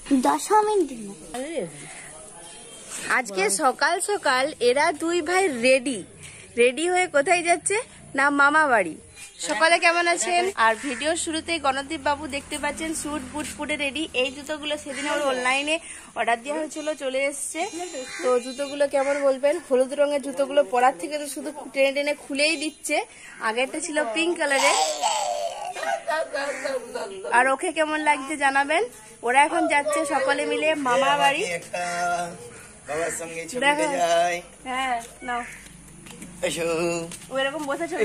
আজকে সকাল সকাল এরা দুই ভাই রেডি হয়ে কোথায় যাচ্ছে না মামা বাড়ি। সকালে কেমন আছেন? আর ভিডিওর শুরুতেই গণদীপ বাবু দেখতে পাচ্ছেন স্যুট বুট পরে রেডি। এই জুতোগুলো সেদিন ওর অনলাইনে অর্ডার দেওয়া হয়েছিল, চলে এসছে। তো জুতোগুলো কেমন বলবেন? হলুদ রঙের জুতোগুলো পরার থেকে তো শুধু টেনে টেনে খুলেই দিচ্ছে। আগেরটা ছিল পিঙ্ক কালারের। আর ওকে কেমন লাগছে জানাবেন। ওরা এখন যাচ্ছে সকলে মিলে মামা বাড়ি। হ্যাঁ নাও ওইরকম বসে ছবি।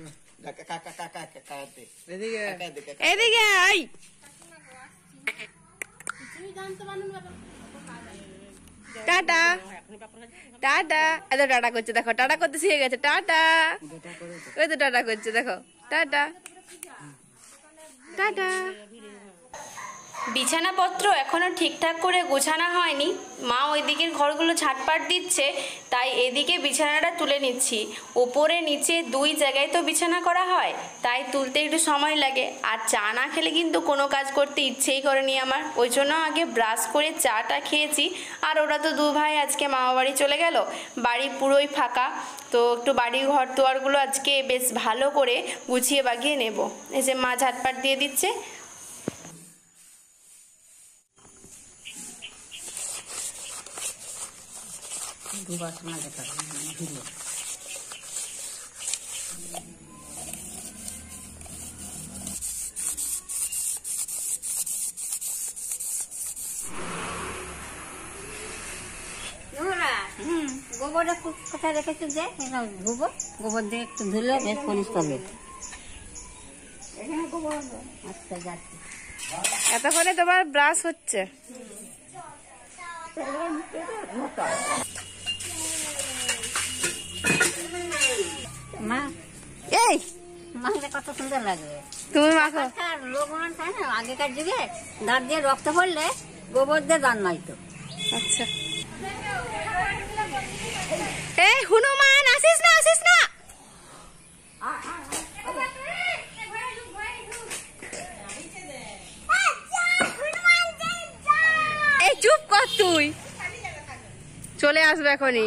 এদিকে আই। Ta-ta ta-ta. এত টাটা করছে, দেখো টাটা করতে শিখে গেছে। টাটা, ওই তো টাটা করছে, দেখো টাটা টাটা। বিছানাপত্র এখনো ঠিকঠাক করে গোছানো হয়নি। মা ওই দিকের ঘরগুলো ঝাঁটপাট দিচ্ছে, তাই এদিকে বিছানাটা তুলে নিচ্ছি। ওপরে নিচে দুই জায়গায় তো বিছানা করা হয়, তাই তুলতে একটু সময় লাগে। আর চা না খেলে কিন্তু কোনো কাজ করতে ইচ্ছেই করেনি আমার। ওই জন্য আগে ব্রাশ করে চাটা খেয়েছি। আর ওরা তো দু ভাই আজকে মামা বাড়ি চলে গেল, বাড়ি পুরোই ফাঁকা। তো একটু বাড়ি ঘর দুয়ারগুলো আজকে বেশ ভালো করে গুছিয়ে বাগিয়ে নেব। এই যে মা ঝাঁটপাট দিয়ে দিচ্ছে। দুবার শোনা যেতে ভিডিও গোবরটা কোথায় রেখেছি যে ধুবো, গোবর দিয়ে একটু ধুলে বেশ পরিষ্কার হবে। আচ্ছা যাচ্ছি। এতক্ষণে তোমার ব্রাশ হচ্ছে। মা এই মাখলে কত সুন্দর লাগবে। তুমি মাখো। লোক থাকে না আগেকার যুগে দাঁত দিয়ে রক্ত পড়লে গোবর দিয়ে দান মাইতো। আচ্ছা এই হনুমান আসিস না, আসিস না। এই চুপ কর, তুই চলে আসবে এখনই।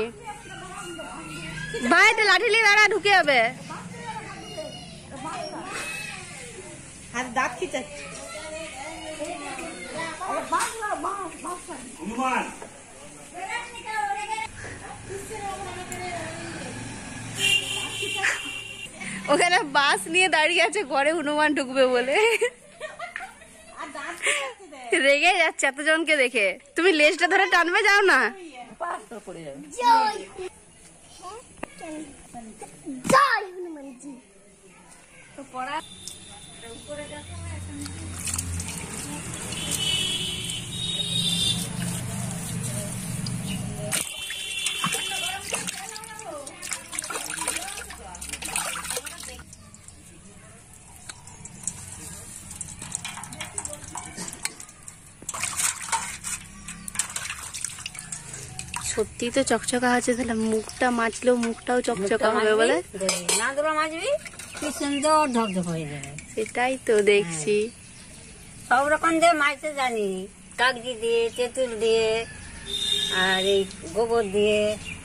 ভাই লাঠি নিয়ে দাঁড়া, ঢুকে যাবে। হাত দাঁত খিচাচ্ছে। ওখানে বাস নিয়ে দাঁড়িয়ে আছে, ঘরে হনুমান ঢুকবে বলে। রেগে যাচ্ছে এতজনকে দেখে। তুমি লেজটা ধরে টানবে, যাও না। সত্যি তো চকচকা হচ্ছে, তাহলে মুখটা মাছলেও মুখটাও চকচকা হবে বলে। না দুটো মাছবি কি সুন্দর ঢকঢক হয়ে যাবে। সেটাই তো দেখছি। সব রকম দিয়ে মাছতে জানি, কাগজি দিয়ে, তেঁতুল দিয়ে, আর এই গোবর দিয়ে।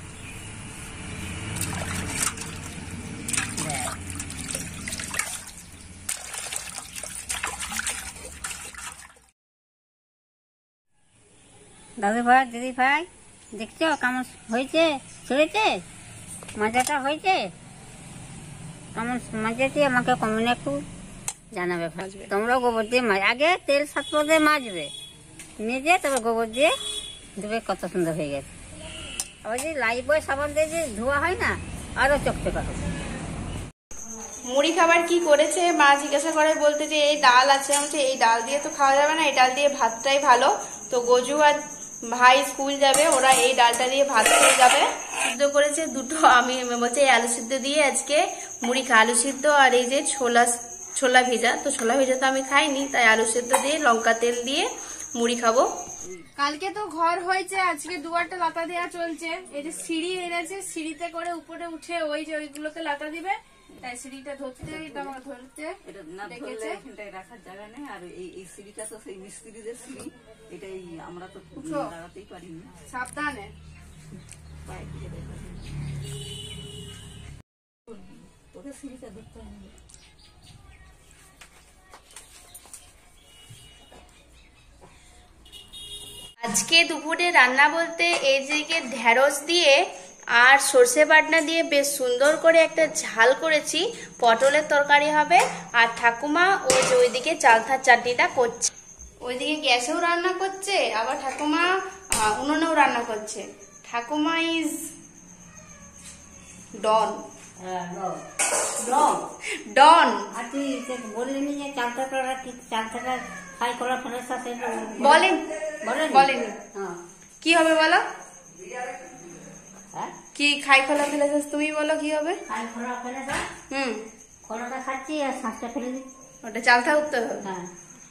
দাদু ভাই, দিদি ভাই, দেখছো কেমন হয়েছে? ছেড়েছে মাজাটা হয়েছে কেমন মাজেছি? আমাকে কমেন্টে একটু জানাবে। তোমরাও গোবর দিয়ে আগে তেল সাত দিয়ে মাজবে, মেজে তবে গোবর দিয়ে ধুবে, কত সুন্দর হয়ে গেছে। আবার যে লাইফবয় সাবান দিয়ে যে ধোয়া হয় না, আরো চকচকা হবে। মুড়ি খাবার কি করেছে মা জিজ্ঞাসা করে, বলতে যে এই ডাল আছে। আমি এই ডাল দিয়ে তো খাওয়া যাবে না, এই ডাল দিয়ে ভাতটাই ভালো। তো গজু আর ভাই স্কুল যাবে, ওরা এই ডালটা দিয়ে ভাত খেয়ে যাবে। সিদ্ধ করেছে দুটো। আমি বলছে এই আলু সিদ্ধ দিয়ে আজকে মুড়ি খা। আলু সিদ্ধ আর এই যে ছোলা ভেজা। তো ছোলা ভেজা তো আমি খাইনি, তাই আলু সিদ্ধ দিয়ে লঙ্কা তেল দিয়ে মুড়ি খাবো। কালকে তো ঘর হয়েছে, আজকে দুয়ারটা লাতা দেওয়া চলছে। এই যে সিঁড়ি এনেছে, সিঁড়িতে করে উপরে উঠে ওই যে ওইগুলোকে লাতা দিবে। তাই সিঁড়িটা ধরতে আমাকে ধরতে রাখার জায়গা নেই। আর এই সিঁড়িটা তো সেই মিস্ত্রিদের সিঁড়ি, এটাই আমরা তো উঠো। লাগাতেই পারিনি। সাবধানে। পায়ে দিয়ে দেখা তোকে সিঁড়িটা ধরতে হবে। আজকে দুপুরে রান্না বলতে এইদিকে ঢেঁড়স দিয়ে আর সর্ষে বাটনা দিয়ে বেশ সুন্দর করে একটা ঝাল করেছি, পটলের তরকারি হবে। আর ঠাকুমা ওই যে ওইদিকে চালতার চাটনিটা করছে, ওইদিকে গ্যাসেও রান্না করছে, আবার ঠাকুমা উনুনেও রান্না করছে। ঠাকুমা ইজ ডন। ডন। আর তুই বললি যে চালতাটা খাই করার ফলের সাথে বলেন বলেনি হ্যাঁ কি হবে বলো? হ্যাঁ কি খাই খোলা ফেলেছিস তুমি, বলো কি হবে? খাই খোলা ফেলে খোলাটা খাচ্ছি আর শ্বাসটা ফেলে দিই। ওটা চালতা উঠতে হবে। হ্যাঁ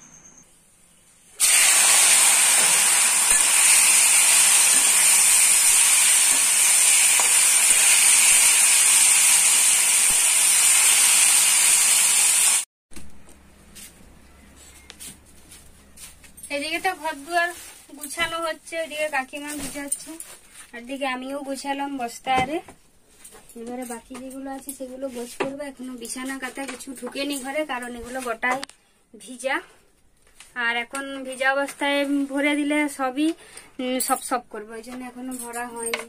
এদিকে তো ঘর দুয়ার গুছানো হচ্ছে, ওইদিকে কাকিমা গুছাচ্ছে, আর দিকে আমিও গুছালাম বস্তা আরে। এবারে বাকি যেগুলো আছে সেগুলো গোছ করবো। এখনো বিছানা কাটা কিছু ঢুকেনি ঘরে, কারণ এগুলো গোটাই ভিজা। আর এখন ভিজা অবস্থায় ভরে দিলে সবই সব করবো, ওই জন্য এখনো ভরা হয়নি।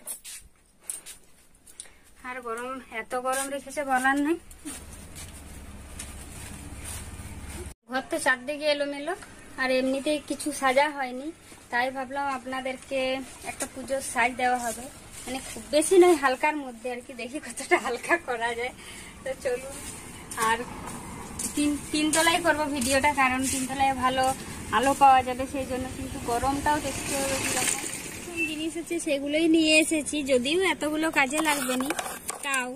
আর গরম, এত গরম রেখেছে বলার নেই। ঘর তো চারদিকে এলোমেলো, আর এমনিতেই কিছু সাজা হয়নি, তাই ভাবলাম আপনাদেরকে একটা পুজোর সাজ দেওয়া হবে, মানে খুব বেশি নয়, হালকার মধ্যে আর কি, দেখি কতটা হালকা করা যায়। তো চলুন। আর তিনতলায় করবো ভিডিওটা, কারণ তিনতলায় ভালো আলো পাওয়া যাবে সেই জন্য। কিন্তু গরমটাও দেখতে হবে কিরকম। জিনিস আছে সেগুলোই নিয়ে এসেছি, যদিও এতগুলো কাজে লাগবে না, তাও।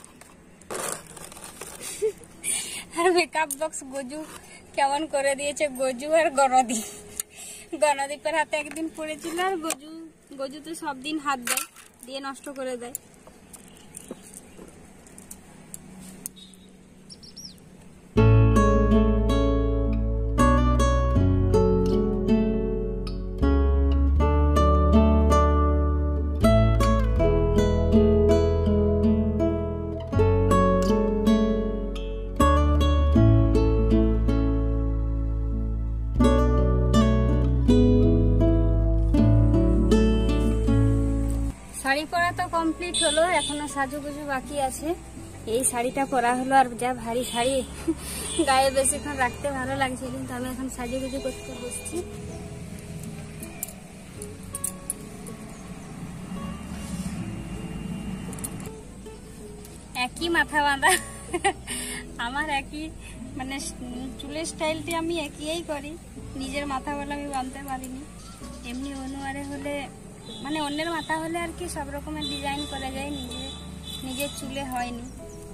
আর মেকআপ বক্স গজু কেমন করে দিয়েছে, গজু আর গণদীপের হাতে একদিন পড়েছিল, আর গজু তো সব দিন হাত দেয়, দিয়ে নষ্ট করে দেয়। শাড়ি পরা তো কমপ্লিট হলো, এখনো সাজুগুজু বাকি আছে। এই শাড়িটা পরা হলো, আর যা ভারী শাড়ি, গায়ে বেশিক্ষণ রাখতে ভালো লাগছে, কিন্তু আমি এখন সাজুগুজু করতে বসছি। একই মাথা বাঁধা, আমার একই, মানে চুলের স্টাইলটি আমি একই করি, নিজের মাথা বলে আমি বাঁধতে পারিনি। এমনি অনুয়ারে হলে, মানে অন্যের মাথা হলে আর কি সব রকমের ডিজাইন করা যায়, নিজের চুলে হয়নি।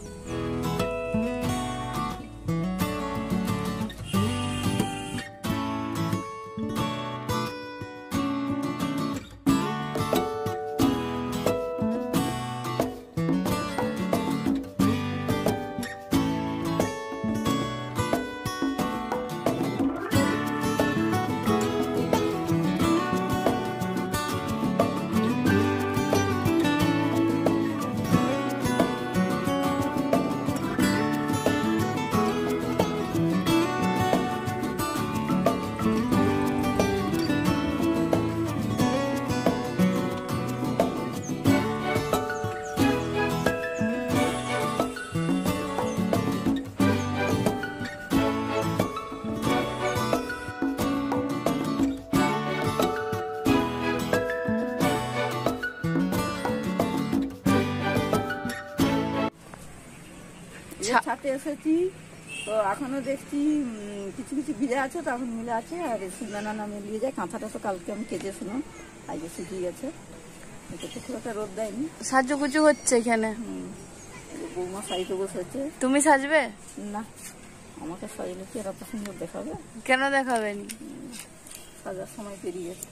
ছাতে এসেছি তো এখনো দেখছি কিছু কিছু ভিজে আছে, তো এখন মিলে আছে, আর সিঙ্গানা নামে নিয়ে যায়। কাঁথাটা তো কালকে আমি কেজেছিলাম, আজকে শুকিয়ে গেছে, এটা তো খুব একটা রোদ দেয়নি। সাজুগুজু হচ্ছে এখানে, বৌমা সাইতে বসেছে। তুমি সাজবে না, আমাকে সাজলে কি এত সুন্দর দেখাবে? কেন দেখাবেন? সাজার সময় পেরিয়ে গেছে।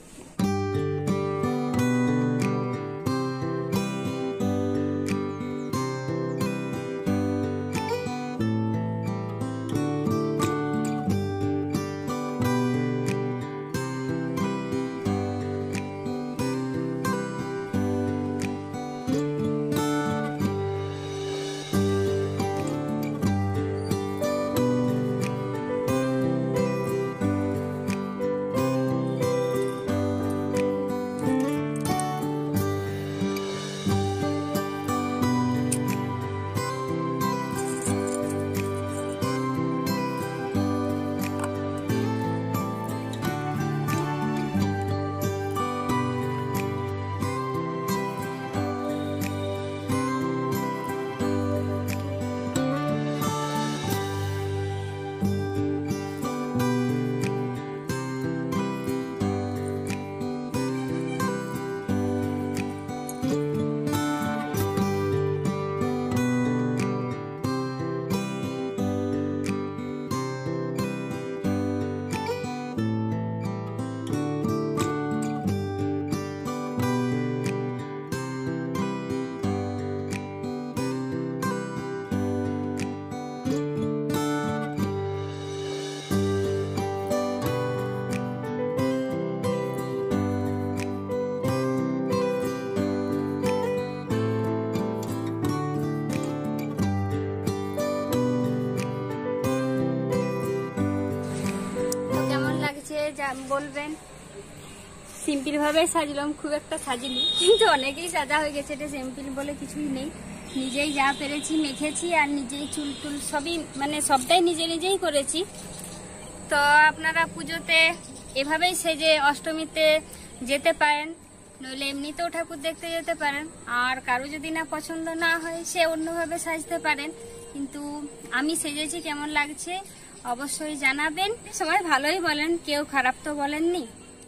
বলবেন। সিম্পল ভাবে সাজলাম, খুব একটা সাজিনি, কিন্তু অনেকেই সাজা হয়ে গেছে। এটা সিম্পল বলে কিছুই নেই, নিজেই যা পেরেছি মেখেছি, আর নিজেই চুল টুল সবই মানে সবটাই নিজেই করেছি। তো আপনারা পুজোতে এভাবেই সেজে অষ্টমীতে যেতে পারেন, নইলে এমনিতেও ঠাকুর দেখতে যেতে পারেন। আর কারো যদি না পছন্দ না হয় সে অন্যভাবে সাজতে পারেন। কিন্তু আমি সেজেছি, কেমন লাগছে অবশ্যই জানাবেন। সবাই ভালোই বলেন, কেউ খারাপ তো বলেননি।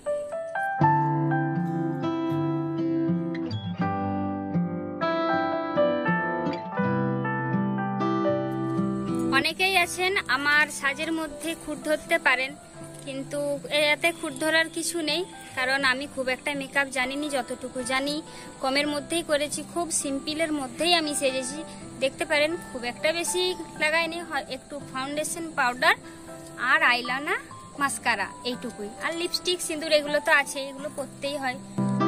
অনেকেই আছেন আমার সাজের মধ্যে খুঁত ধরতে পারেন, কিন্তু এতে খুঁত ধরার কিছু নেই, কারণ আমি খুব একটা মেকআপ জানিনি। যতটুকু জানি কমের মধ্যেই করেছি, খুব সিম্পলের মধ্যেই আমি সেজেছি। দেখতে পারেন খুব একটা বেশি লাগাইনি, একটু ফাউন্ডেশন পাউডার আর আইলাইনার মাস্কারা এইটুকুই, আর লিপস্টিক সিঁদুর এগুলো তো আছে, এগুলো করতেই হয়।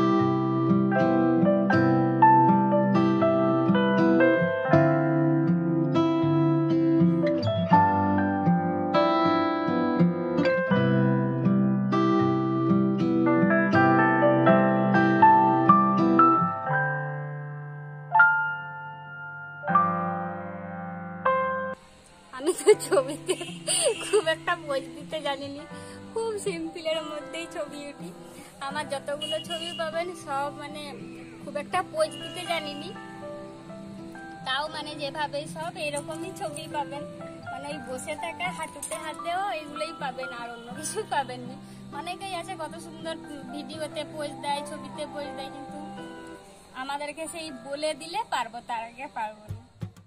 আমি তো ছবিতে খুব একটা পোজ দিতে জানিনি, খুব সিম্পলের মধ্যেই ছবি উঠি। আমার যতগুলো ছবি পাবেন সব মানে খুব একটা পোজ দিতে জানিনি, তাও মানে যেভাবে সব এরকমই ছবি পাবেন। মানে ওই বসে থাকা, হাঁটুতে হাত দেওয়া, এগুলোই পাবেন, আর অন্য কিছু পাবেন না। অনেকেই আছে কত সুন্দর ভিডিওতে পোজ দেয়, ছবিতে পোজ দেয়, কিন্তু আমাদেরকে সেই বলে দিলে পারবো, তার আগে পারবো না।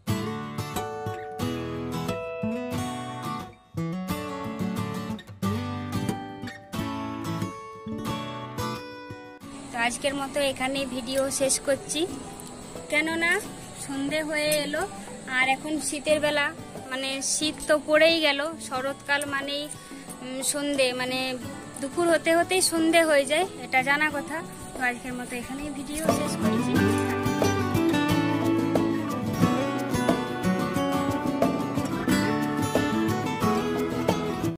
তো আজকের মতো এখানে ভিডিও শেষ করছি, কেননা সন্ধে হয়ে এলো, আর এখন শীতের বেলা, মানে শীত তো পড়েই গেল। শরৎকাল মানেই সন্ধে, মানে দুপুর হতে হতেই সন্ধে হয়ে যায়, এটা জানা কথা। তো আজকের মতো এখানেই ভিডিও শেষ করছি।